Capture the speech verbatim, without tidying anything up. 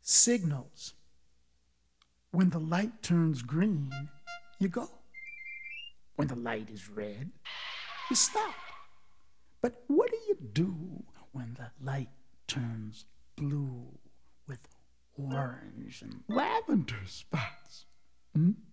signals. When the light turns green, you go. When the light is red, you stop. But what do you do when the light turns blue with orange and lavender spots? Hmm?